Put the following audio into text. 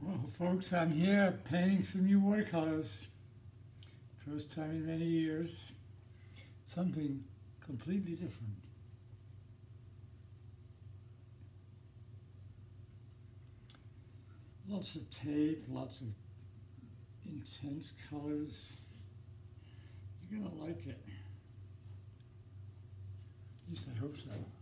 Well, folks, I'm here painting some new watercolors. First time in many years. Something completely different. Lots of tape, lots of intense colors. You're gonna like it. At least I hope so.